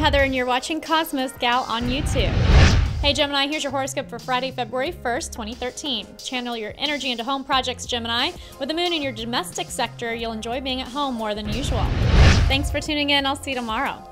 Heather, and you're watching Cosmos Gal on YouTube. Hey Gemini, here's your horoscope for Friday, February 1st, 2013. Channel your energy into home projects, Gemini. With the moon in your domestic sector, you'll enjoy being at home more than usual. Thanks for tuning in. I'll see you tomorrow.